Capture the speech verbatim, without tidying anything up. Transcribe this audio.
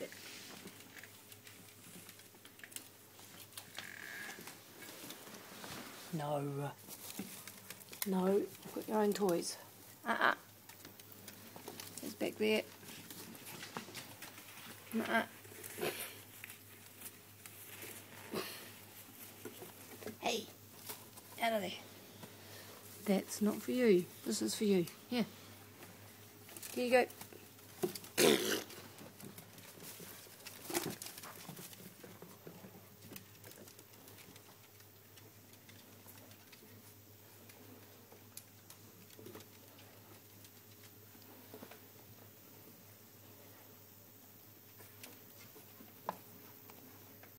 it. No. No, you've got your own toys. Uh-uh. It's back there. Uh-uh. Hey, out of there. That's not for you. This is for you. Here. Here you go.